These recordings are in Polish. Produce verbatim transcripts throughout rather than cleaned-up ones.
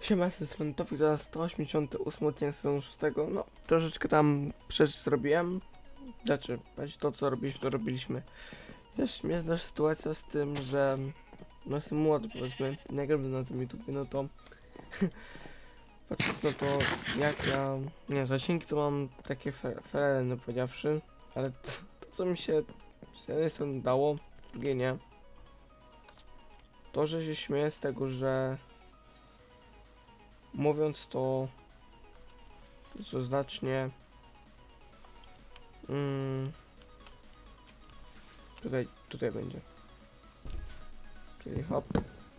Siema, z tej strony Tofik, to jest sto osiemdziesiąty ósmy odcinek sezonu szóstego. No, troszeczkę tam rzeczy zrobiłem. Znaczy, to co robiliśmy, to robiliśmy. Jest śmieszna sytuacja z tym, że no jestem młody, powiedzmy, nie gram na tym YouTubie, no to patrząc na to, jak ja, nie, zasięgi to mam takie ferele, no powiedziawszy, ale to, to co mi się z jednej strony dało, z drugiej nie, to, że się śmieję z tego, że mówiąc to co znacznie mm, tutaj, tutaj będzie, czyli hop,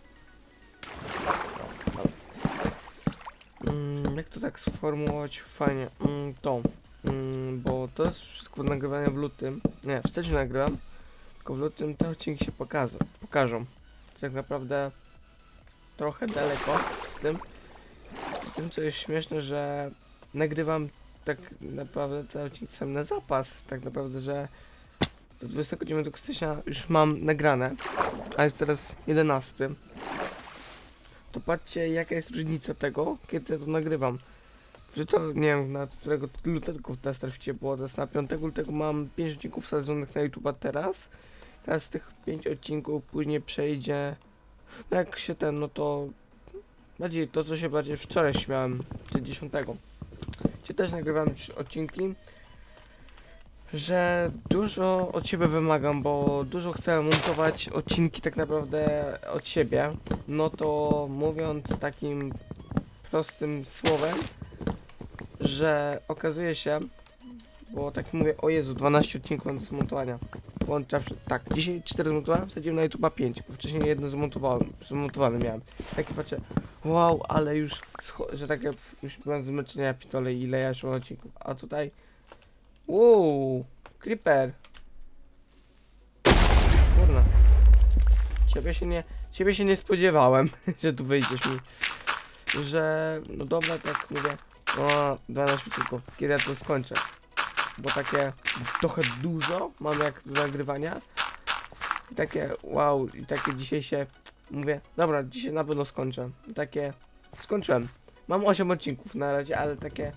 hop. Mm, jak to tak sformułować fajnie, mm, to mm, bo to jest wszystko nagrywane w lutym, nie, w styczniu nagrywam, tylko w lutym te odcinki się pokażą, pokażą. Tak naprawdę trochę daleko z tym, z tym co jest śmieszne, że nagrywam tak naprawdę te odcinki sam na zapas, tak naprawdę, że do dwudziestego dziewiątego stycznia już mam nagrane, a jest teraz jedenasty. To patrzcie, jaka jest różnica tego, kiedy ja to nagrywam. Że to, nie wiem, na którego lutego teraz traficie, było teraz na piątego lutego mam pięć odcinków wsadzonych na YouTube'a teraz. Teraz z tych pięć odcinków później przejdzie, no jak się ten, no to bardziej to, co się bardziej wczoraj śmiałem, czyli dziesiątego. Gdzie też nagrywam trzy odcinki, że dużo od siebie wymagam, bo dużo chcę montować odcinki tak naprawdę od siebie. No to mówiąc takim prostym słowem, że okazuje się, bo tak mówię, o Jezu, dwanaście odcinków do zmontowania. Włączawszy, tak, dzisiaj cztery zmontowałem, wsadziłem na YouTube'a pięć, bo wcześniej jedno zmontowałem, zmontowane miałem. Takie patrzę, wow, ale już, że tak jak już byłem zmęczenia, pitole, ile ja już mam odcinków. A tutaj, wow, creeper. Kurna. Ciebie się nie, ciebie się nie spodziewałem, że tu wyjdziesz mi. Że, no dobra, tak mówię, o, dwanaście odcinków, kiedy ja to skończę. Bo takie trochę dużo mam jak do nagrywania. I takie wow, i takie dzisiaj się mówię, dobra, dzisiaj na pewno skończę. I takie skończyłem. Mam osiem odcinków na razie, ale takie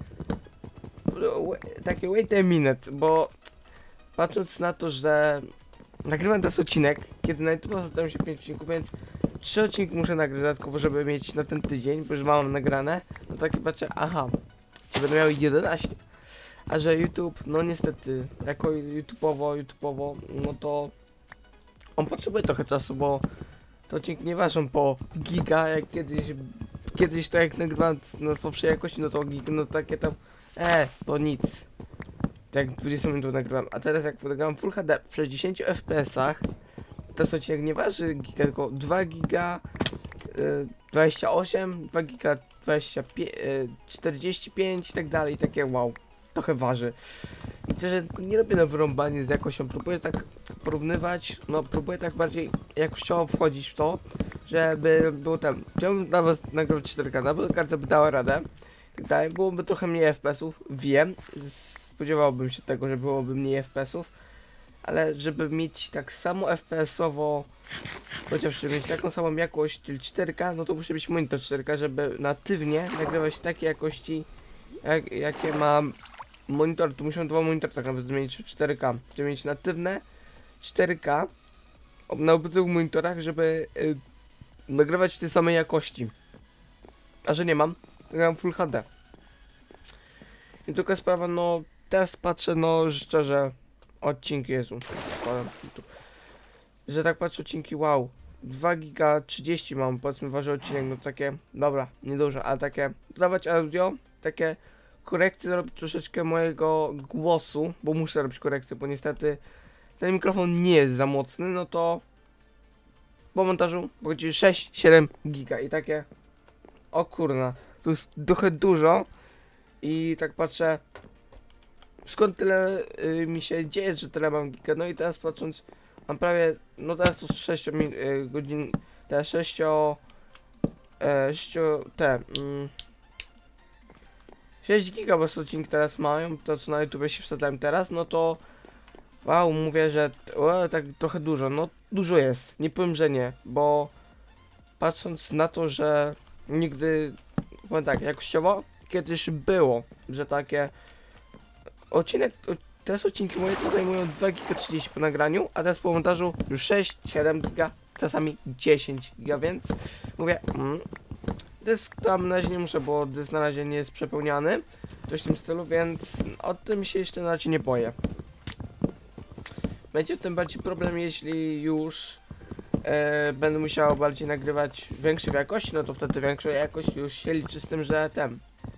takie wait a minute, bo patrząc na to, że nagrywam ten odcinek, kiedy na YouTube zostało się pięć odcinków, więc trzy odcinki muszę nagrać dodatkowo, żeby mieć na ten tydzień, bo już mam nagrane. No takie patrzę, aha, czy będę miał jedenaście. A że YouTube, no niestety, jako YouTube'owo, YouTube'owo, no to on potrzebuje trochę czasu, bo te odcinki nie ważą po giga, jak kiedyś, kiedyś to jak nagrywałem na słabszej jakości, no to giga, no takie tam, e, to nic. Tak dwadzieścia minut nagrywam, a teraz jak nagrywam Full H D w sześćdziesięciu F P S-ach, ten odcinek nie waży giga, tylko dwa giga, y, dwadzieścia osiem, dwa giga, dwadzieścia pięć, y, czterdzieści pięć i tak dalej, takie wow. Trochę waży. I że nie robię na wyrąbanie z jakością, próbuję tak porównywać, no próbuję tak bardziej jakościowo wchodzić w to, żeby było tam, chciałbym nawet nagrać cztery K, bo karta by dała radę, tak dalej, byłoby trochę mniej F P S-ów, wiem, spodziewałbym się tego, że byłoby mniej F P S-ów, ale żeby mieć tak samo F P S-owo, chociaż żeby mieć taką samą jakość, czyli cztery K, no to musi być monitor cztery K, żeby natywnie nagrywać takiej jakości, jak, jakie mam monitor, tu muszę dwa monitory tak naprawdę zmienić w cztery K, żeby mieć natywne cztery K na obydwu monitorach, żeby y, nagrywać w tej samej jakości. A że nie mam, nagram Full H D. I tylko sprawa, no teraz patrzę, no szczerze, odcinki, Jezu, że tak patrzę odcinki, wow, dwa giga trzydzieści mam, powiedzmy waży odcinek, no takie, dobra, niedużo, ale takie, dodawać audio, takie korekcje, robić troszeczkę mojego głosu, bo muszę robić korekcję, bo niestety ten mikrofon nie jest za mocny, no to po montażu będzie sześć siedem giga i takie, o kurna, to jest trochę dużo i tak patrzę, skąd tyle y, mi się dzieje, że tyle mam giga, no i teraz patrząc, mam prawie, no teraz to sześć y, godzin, te sześć, sześć te, mm, sześć giga bo odcinki teraz mają, to co na YouTube się wsadzałem teraz, no to wow, mówię, że o, tak trochę dużo, no dużo jest, nie powiem, że nie, bo patrząc na to, że nigdy, powiem tak, jakościowo kiedyś było, że takie odcinek, teraz odcinki moje to zajmują dwa giga trzydzieści po nagraniu, a teraz po montażu już sześć, siedem giga, czasami dziesięć giga, więc mówię, mm, dysk tam na razie nie muszę, bo dysk na razie nie jest przepełniany, coś w tym stylu, więc o tym się jeszcze na razie nie boję. Będzie w tym bardziej problem, jeśli już e, będę musiał bardziej nagrywać większej jakości, no to wtedy większa jakość już się liczy z tym, że ten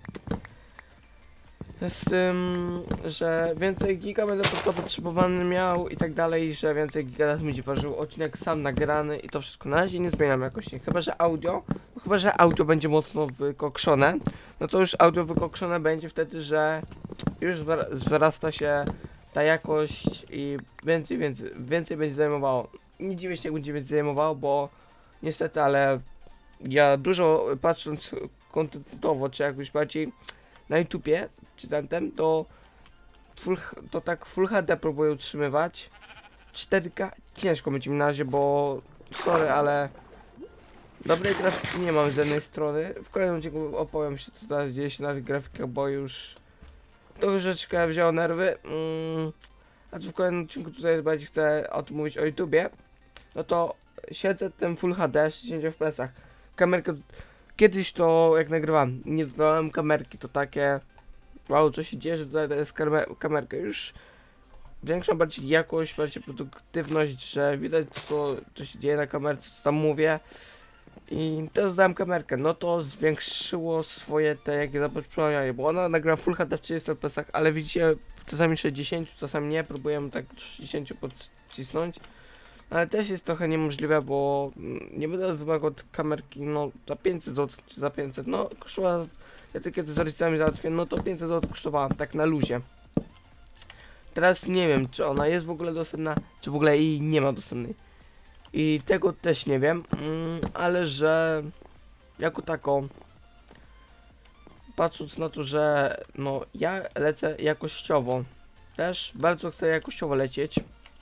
z tym, że więcej giga będę potrzebowany miał i tak dalej, że więcej giga raz będzie ważył odcinek sam nagrany i to wszystko. Na razie nie zmieniam jakości, chyba że audio, chyba że audio będzie mocno wykokszone, no to już audio wykokszone będzie wtedy, że już wzrasta się ta jakość i więcej, więcej, więcej będzie zajmowało. Nie dziwię się, jak będzie więcej zajmowało, bo niestety, ale ja dużo patrząc kontentowo, czy jakoś bardziej na YouTubie, czy tamten, to full, to tak Full H D próbuję utrzymywać. cztery K ciężko będzie mi na razie, bo sorry, ale dobrej grafiki nie mam z jednej strony. W kolejnym odcinku opowiem się tutaj dzieje się na tych grafikach, bo już troszeczkę wzięło nerwy. Mm, a w kolejnym odcinku tutaj bardziej chcę o tym mówić o YouTubie. No to siedzę tym Full H D sześćdziesiąt F P S-ach. Kamerkę kiedyś to jak nagrywam, nie dodałem kamerki, to takie wow, co się dzieje, że tutaj to jest kamerka. Już większą bardziej jakość, bardziej produktywność, że widać co, co się dzieje na kamerce, co tam mówię. I teraz dałem kamerkę, no to zwiększyło swoje te jakie zapotrzebowanie, bo ona nagra Full H D w trzydziestu F P S-ach, ale widzicie, czasami sześćdziesiąt, czasami nie, próbujemy tak sześćdziesiąt podcisnąć. Ale też jest trochę niemożliwe, bo nie będę wymagał od kamerki, no za pięćset złotych czy za pięćset, no kosztowała, ja to kiedy z rodzicami załatwiłem, no to pięćset złotych kosztowała, tak na luzie. Teraz nie wiem, czy ona jest w ogóle dostępna, czy w ogóle jej nie ma dostępnej. I tego też nie wiem, mm, ale że jako taką, patrząc na to, że no ja lecę jakościowo, też bardzo chcę jakościowo lecieć.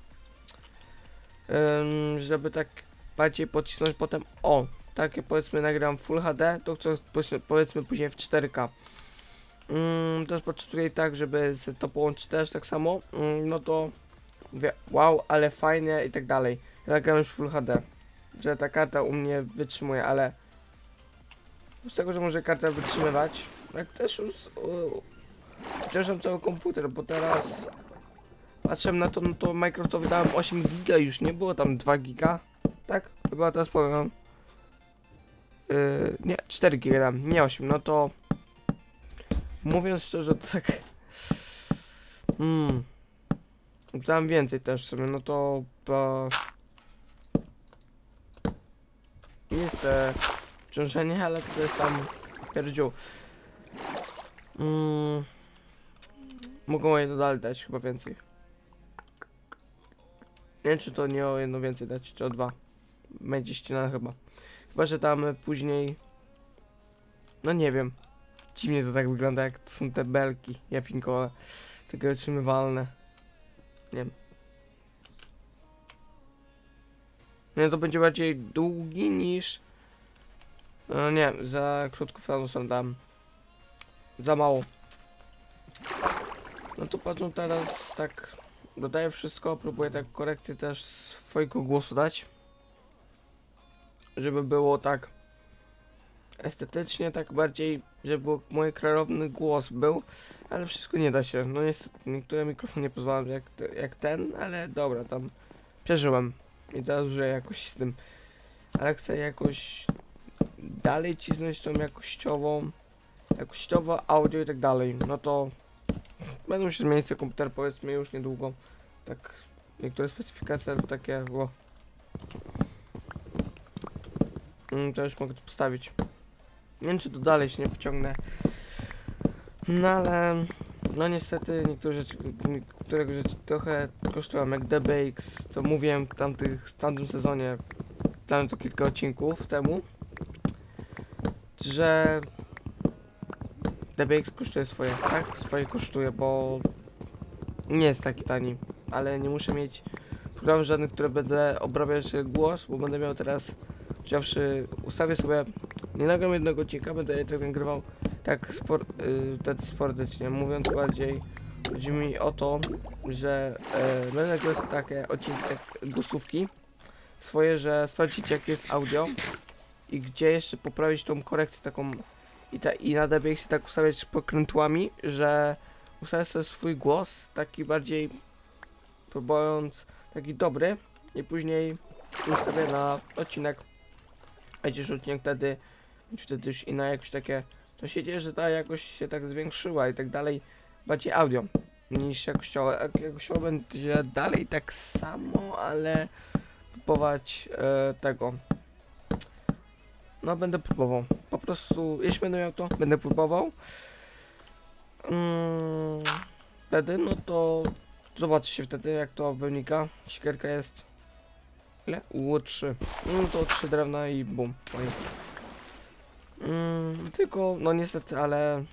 Ym, żeby tak bardziej pocisnąć potem, o, takie powiedzmy nagram Full H D, to chcę powiedzmy później w cztery K. Ym, też poczytuję tak, żeby to połączyć też tak samo, ym, no to mówię, wow, ale fajnie i tak dalej. Ja nagram już Full H D, że ta karta u mnie wytrzymuje, ale z tego, że może karta wytrzymywać, jak też już wciążam cały komputer, bo teraz patrzę na to, no to Microsoftowi dałem osiem giga już, nie było tam dwa giga, tak? Chyba teraz powiem, yy, nie, cztery giga dam, nie osiem, no to mówiąc szczerze, to tak, hmm, dam więcej też sobie, no to, bo nie jest te wciążenie, ale to jest tam pierdziu. Hmm, mogą jedno dalej dać, chyba więcej. Nie wiem, czy to nie o jedno więcej dać, czy o dwa. Będzie ścinane chyba. Chyba, że tam później... No nie wiem. Dziwnie to tak wygląda, jak to są te belki. Ja pinkole. Takie otrzymywalne. Nie wiem. Nie, to będzie bardziej długi niż... No nie, za krótko w tamtą stronę dam. Za mało. No to patrzą teraz tak... Dodaję wszystko, próbuję tak korekcję też swojego głosu dać. Żeby było tak estetycznie, tak bardziej, żeby był mój klarowny głos był. Ale wszystko nie da się. No niestety niektóre mikrofony nie pozwalają jak, te, jak ten, ale dobra, tam przeżyłem. I teraz użyję jakoś z tym. Ale chcę jakoś dalej cisnąć tą jakościową, jakościowo audio i tak dalej. No to będą się zmienić ten komputer, powiedzmy już niedługo. Tak, niektóre specyfikacje to takie, bo mm, to już mogę to postawić. Nie wiem, czy to dalej się nie pociągnę. No ale no niestety niektóre rzeczy, niektóre rzeczy trochę kosztują, jak D B X, to mówiłem w, tamtych, w tamtym sezonie, tam to kilka odcinków temu, że D B X kosztuje swoje, tak? Swoje kosztuje, bo nie jest taki tani, ale nie muszę mieć programów żadnych, które będę obrabiać głos, bo będę miał teraz, wziąwszy, ustawię sobie, nie Nie nagram jednego odcinka, będę je tak nagrywał tak spor, yy, tak sporadycznie. Mówiąc bardziej, chodzi mi o to, że yy, będę nagrywał takie odcinki, tak głosówki swoje, że sprawdzicie jakie jest audio i gdzie jeszcze poprawić tą korekcję taką i, ta, i na D B X tak ustawiać pokrętłami, że ustawiać sobie swój głos taki bardziej próbując taki dobry i później ustawię na odcinek. Będzie już odcinek wtedy, wtedy już inna jakoś takie, to się dzieje, że ta jakość się tak zwiększyła i tak dalej, bardziej audio niż jakościowo. Jakościowo będzie dalej tak samo, ale próbować e, tego. No będę próbował. Po prostu, jeśli będę miał to, będę próbował. Mm, wtedy, no to zobaczcie wtedy jak to wynika. Siekierka jest ile? U trzy. No to trzy drewna i bum. Mm, tylko, no niestety, ale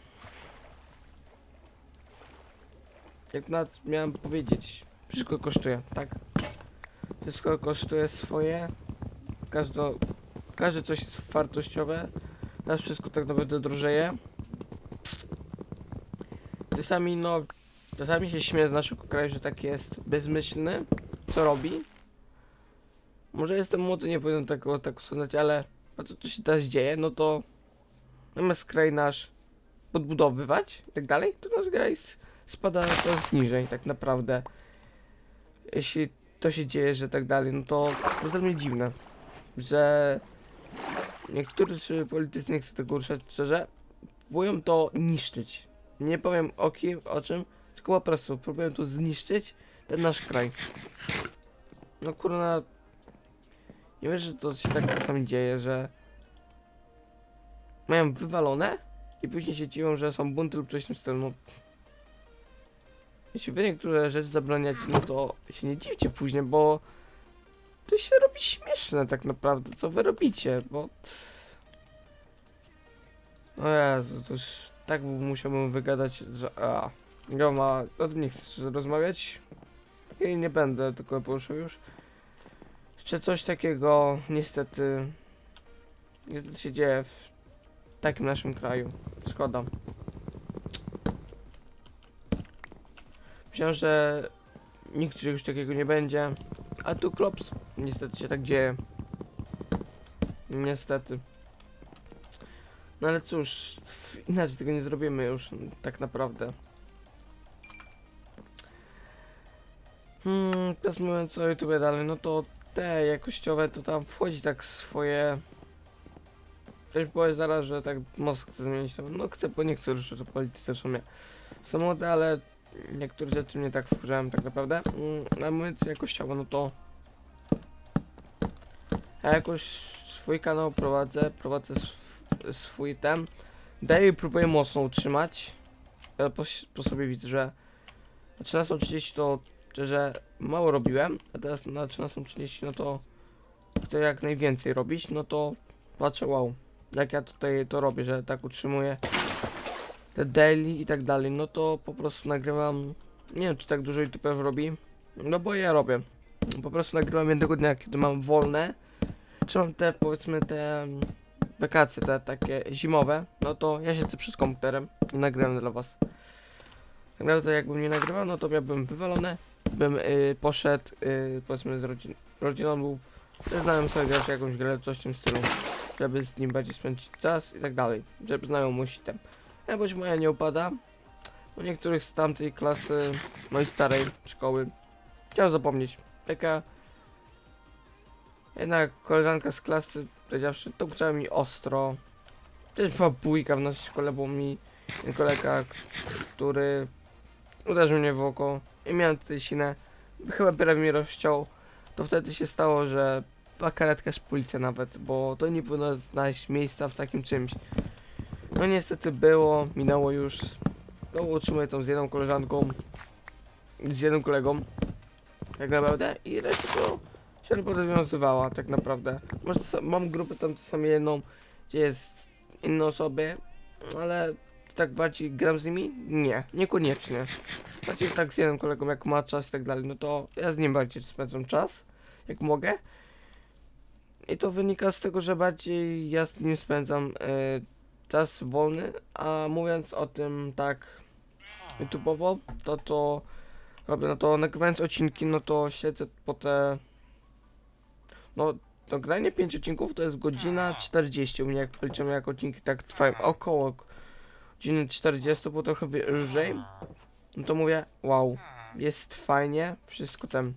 jak nawet miałem powiedzieć, wszystko kosztuje, tak? Wszystko kosztuje swoje. Każdo, każde coś jest wartościowe. Teraz wszystko tak naprawdę drożeje. Czasami, no, czasami się śmieję z naszego kraju, że tak jest bezmyślny, co robi. Może jestem młody, nie powinien tego tak usunąć, ale a to co się teraz dzieje, no to zamiast kraj nasz podbudowywać i tak dalej, to nasz kraj spada coraz niżej, tak naprawdę. Jeśli to się dzieje, że tak dalej, no to to jest dla mnie dziwne, że niektórzy politycy, nie chcę tego ruszać szczerze, próbują to niszczyć. Nie powiem o kim, o czym, tylko po prostu próbują tu zniszczyć ten nasz kraj. No kurna, nie wiesz, że to się tak czasami dzieje, że mają wywalone i później się dziwią, że są bunty lub coś w tym stylu. No, jeśli wy niektóre rzeczy zabraniacie, no to się nie dziwcie później, bo to się robi śmieszne tak naprawdę, co wy robicie, bo... O Jezu, to już tak musiałbym wygadać, że... A, ja ma... O tym nie chcę rozmawiać i nie będę tylko poruszał już. Jeszcze coś takiego, niestety... Niestety się dzieje w takim naszym kraju. Szkoda. Myślałem, że nikt czegoś takiego nie będzie, a tu klops. Niestety się tak dzieje. Niestety. No ale cóż, inaczej tego nie zrobimy już, tak naprawdę. Hmm, teraz mówiąc o YouTube dalej, no to te jakościowe to tam wchodzi tak swoje... Ktoś powie zaraz, że tak mocno chcę zmienić to. No chcę, bo nie chcę ruszyć do polityce w sumie. Są młode, ale niektóre rzeczy mnie tak wkurzałem tak naprawdę. Mm, a mówiąc jakościowo, no to... Ja jakoś swój kanał prowadzę, prowadzę sw swój ten. Daję i próbuję mocno utrzymać. Ja po, po sobie widzę, że na trzynastą trzydzieści to szczerze mało robiłem, a teraz na trzynastą trzydzieści no to chcę jak najwięcej robić, no to patrzę wow, jak ja tutaj to robię, że tak utrzymuję te daily i tak dalej, no to po prostu nagrywam, nie wiem czy tak dużo youtuberów robi, no bo ja robię, po prostu nagrywam jednego dnia, kiedy mam wolne, czy mam te powiedzmy te wakacje, te takie zimowe, no to ja siedzę przed komputerem i nagrywam dla was. Tak naprawdę jakbym nie nagrywał, no to miałbym wywalone, bym yy, poszedł yy, powiedzmy z rodzin rodziną lub znałem sobie grać jakąś grę, coś w tym stylu, żeby z nim bardziej spędzić czas i tak dalej, żeby znajomość tam. Jakoś moja nie upada, u niektórych z tamtej klasy, mojej starej szkoły, chciałem zapomnieć, taka jedna koleżanka z klasy, powiedziawszy, to chciała mi ostro, też była bójka w naszej szkole, bo mi kolega, który uderzył mnie w oko i miałem tutaj sinę, chyba prawie mnie rozciął, to wtedy się stało, że była karetka z policja nawet, bo to nie powinno znaleźć miejsca w takim czymś. No niestety było, minęło już, no utrzymuję tą z jedną koleżanką, z jednym kolegą, tak naprawdę i reszta to się rozwiązywała tak naprawdę. Może to, mam grupę tam czasami jedną, gdzie jest inne osoby, ale tak bardziej gram z nimi? Nie, niekoniecznie. Bardziej tak z jednym kolegą, jak ma czas i tak dalej, no to ja z nim bardziej spędzam czas, jak mogę. I to wynika z tego, że bardziej ja z nim spędzam y, czas wolny, a mówiąc o tym tak YouTube'owo, to to robię, no to nagrywając odcinki, no to siedzę po te, no to granie pięć odcinków to jest godzina czterdzieści, u mnie jak policzymy jak odcinki tak trwają około godziny czterdzieści, bo trochę wyżej, no to mówię, wow, jest fajnie, wszystko tam,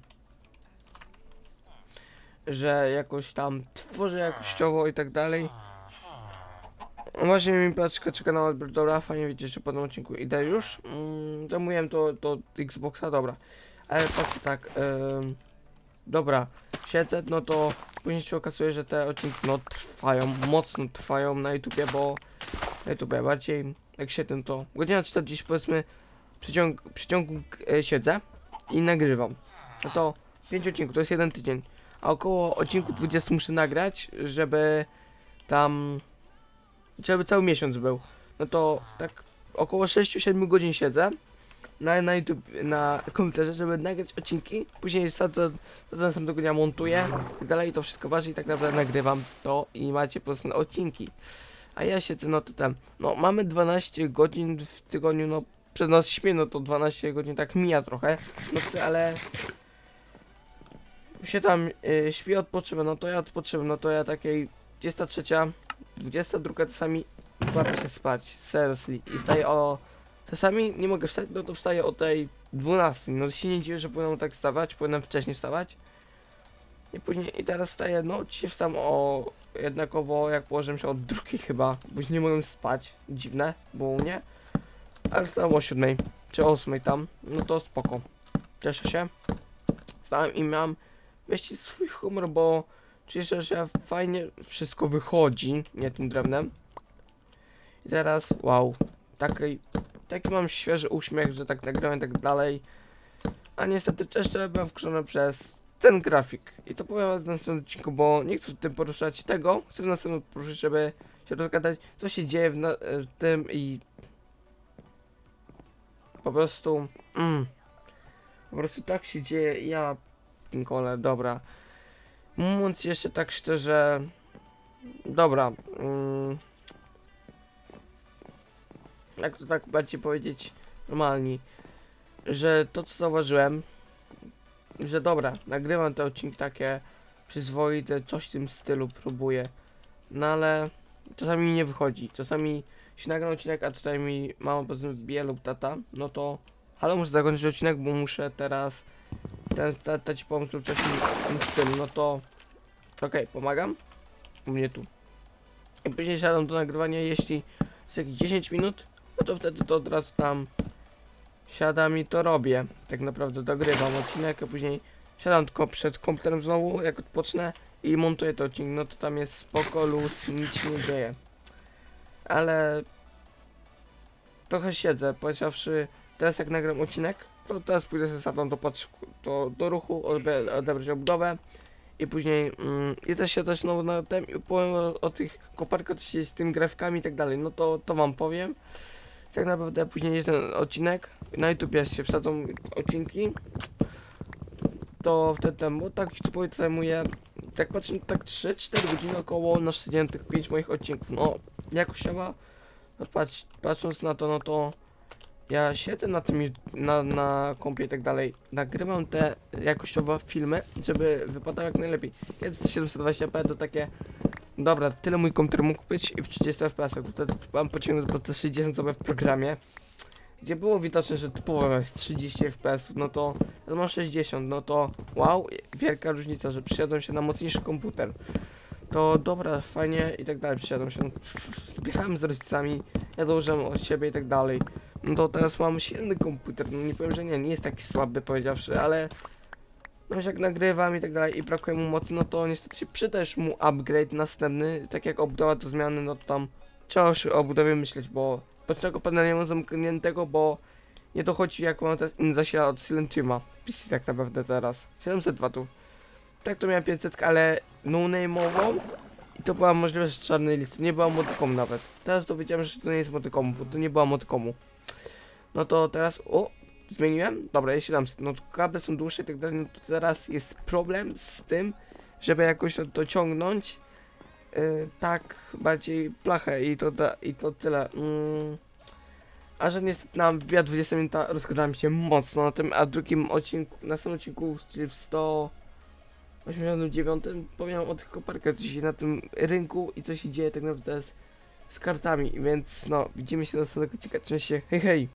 że jakoś tam tworzę jakościowo i tak dalej. No właśnie mi paczka czeka na odbiór, dobra, fajnie wiecie, że po tym odcinku idę już. Mm, to mówiłem to do Xboxa, dobra. Ale patrzę tak, ym, dobra, siedzę, no to później się okazuje, że te odcinki no trwają, mocno trwają na YouTubie, bo na YouTubie bardziej jak siedzę to godzina czterdzieści powiedzmy przeciąg, przeciągu e, siedzę i nagrywam. No to pięć odcinków, to jest jeden tydzień. A około odcinku dwudziestu muszę nagrać, żeby tam, żeby cały miesiąc był. No to tak około sześć siedem godzin siedzę na, na YouTube, na komputerze, żeby nagrać odcinki. Później sadzę, do następnego dnia montuję i tak dalej, to wszystko waży i tak naprawdę nagrywam to i macie po prostu odcinki. A ja siedzę, no to tam, no mamy dwanaście godzin w tygodniu, no przez noc śpię, no to dwanaście godzin tak mija trochę, no ale się tam y, śpię, odpoczywam, no to ja odpoczywam, no to ja takiej dwudziesta trzecia, dwudziesta druga czasami kładę się spać, seriously, i wstaję o, czasami nie mogę wstać, no to wstaję o tej dwunastej, no to się nie dziwię, że powinienem tak wstawać, powinienem wcześniej wstawać. I później, i teraz wstaję, no dzisiaj wstałem o, jednakowo jak położyłem się od drugiej chyba, bo nie mogłem spać, dziwne, było u mnie. Ale wstałem o siódmej, czy ósmej tam, no to spoko, cieszę się. Wstałem i miałem wieści swój humor, bo cieszę się, że fajnie wszystko wychodzi, nie tym drewnem. I teraz, wow, taki, taki mam świeży uśmiech, że tak nagrałem i tak dalej. A niestety jeszcze byłem wkurzony przez ten grafik. I to powiem w następnym odcinku, bo nie chcę w tym poruszać tego, chcę w następnym poruszyć, żeby się rozgadać, co się dzieje w, na, w tym i po prostu, mm, po prostu tak się dzieje, ja pinkole, dobra. Mówiąc jeszcze tak szczerze, dobra, mm, jak to tak bardziej powiedzieć normalnie, że to co zauważyłem, że dobra, nagrywam te odcinki takie przyzwoite, coś w tym stylu próbuję, no ale czasami mi nie wychodzi, czasami się nagram odcinek, a tutaj mi mama powiedzmy bije lub tata, no to halo, muszę zakończyć odcinek, bo muszę teraz ten tata ci pomóc lub coś w tym stylu, no to okej, okay, pomagam, u mnie tu. I później siadam do nagrywania, jeśli jest jakieś dziesięć minut, no to wtedy to od razu tam siadam i to robię. Tak naprawdę dogrywam odcinek, a później siadam tylko przed komputerem znowu, jak odpocznę i montuję to odcinek, no to tam jest spoko, luz, nic się nie dzieje. Ale trochę siedzę, powiedziawszy, teraz jak nagram odcinek, to teraz pójdę ze satą do, do, do ruchu, odbe, odebrać obudowę i później mm, i też się też znowu na tym i powiem o, o tych koparkach, co się z tym grafikami i tak dalej, no to, to wam powiem. Tak naprawdę później jest ten odcinek, na YouTube się wsadzą odcinki, to wtedy tam, bo tak YouTube'owi zajmuje, tak patrzę, tak trzy cztery godziny około na codziennie tych pięć moich odcinków, no jakościowa, no, patrz, patrząc na to, no to ja siedzę na tym, na, na kompie i tak dalej, nagrywam te jakościowe filmy, żeby wypadało jak najlepiej. Kiedy siedemset dwadzieścia p to takie, dobra, tyle mój komputer mógł być i w trzydziestu F P S-ach, to wtedy mam pociągnąć po te sześćdziesiąt sobie w programie, gdzie było widoczne, że typowo jest trzydzieści F P S-ów, no to ja mam sześćdziesiąt, no to wow, wielka różnica, że przysiadłem się na mocniejszy komputer. To dobra, fajnie i tak dalej, przysiadłem się, zbierałem z rodzicami, ja założyłem od siebie i tak dalej. No to teraz mam silny komputer, no nie powiem, że nie, nie jest taki słaby powiedziawszy, ale no jak nagrywam i tak dalej i brakuje mu mocy, no to niestety się przyda już mu upgrade następny, tak jak obudowa do zmiany, no to tam trzeba już o obudowie myśleć, bo pocznego panela nie mam zamkniętego, bo nie dochodzi jak mam teraz inny zasilacz od Silentiuma, P C tak naprawdę teraz, siedemset watów. Tak to miałem pięćset, ale no-name'ową i to była możliwość z czarnej listy, nie była modykomu nawet. Teraz dowiedziałem, że to nie jest modykomu, bo to nie była modykomu. No to teraz, o, zmieniłem? Dobra, jest siedemset, no to kable są dłuższe i tak dalej, no to teraz jest problem z tym, żeby jakoś to dociągnąć, yy, tak bardziej plachę i to, da, i to tyle. Mm. A że niestety na wbija dwudziesta minuta, rozgadałem się mocno na tym, a w drugim odcinku, na następnym odcinku, czyli w sto osiemdziesiątym dziewiątym powiem o tych koparkach, co się na tym rynku i co się dzieje tak naprawdę z, z kartami, więc no, widzimy się na następnego odcinka, trzymajcie się, hej hej!